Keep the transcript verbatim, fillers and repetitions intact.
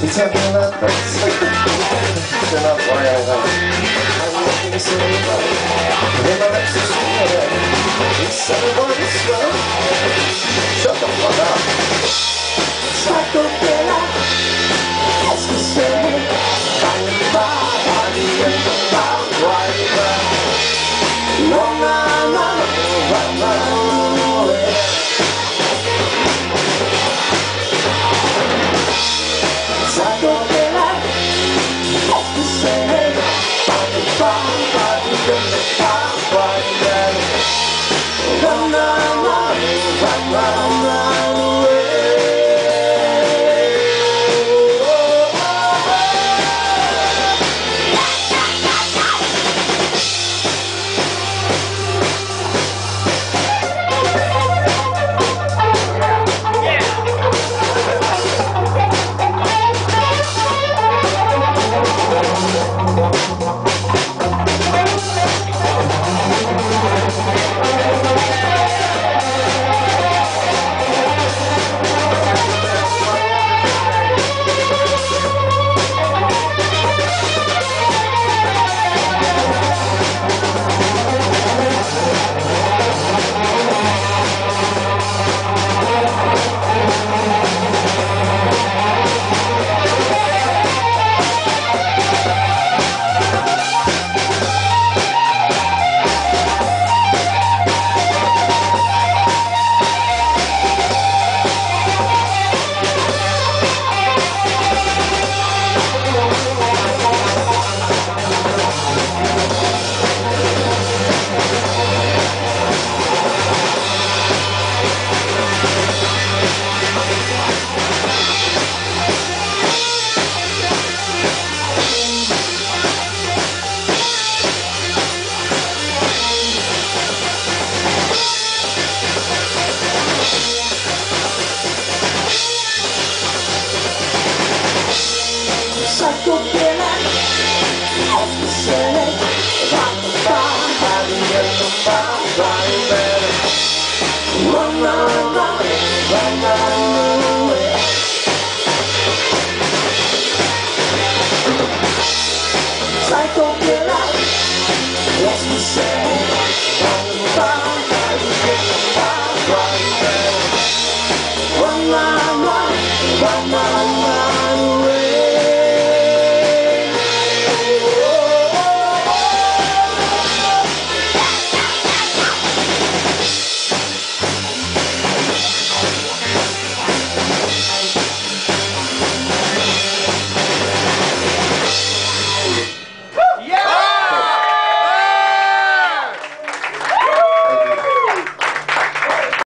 tell me about things. They're not why I love it. I'm looking to say about it. And my lips are sweet. It's everybody's swell. Shut the fuck up. Psycho killer. As we say, find the bar, party in the bar, why run? Run, run, run, run, run away. Psycho killer. As we say, find the bar, party in the bar, why run? Run, run, run, run, run, run away. Psycho killer, as we say, rock the bar, party in the bar, why better? Run, run, run, run, run away. Psycho killer, as we say, rock the bar, party in the bar, why better? Run, run, run, run, run away.